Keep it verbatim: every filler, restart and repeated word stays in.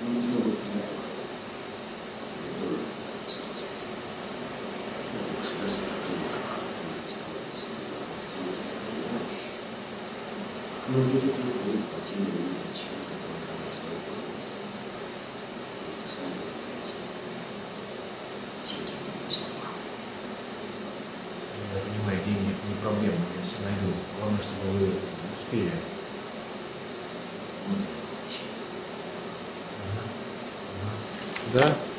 Но нужно будет предоплата. Готовы платить сразу. Но в государственных клиниках они становятся родственники, понимаешь? Но люди приходят по тем или иным причинам, которые тратят свою кровь. И сами понимаете, деньги не возьмут. Я понимаю, деньги это не проблема, я все найду. Главное, чтобы вы успели. Вот я получил. Ага. Ага. Да?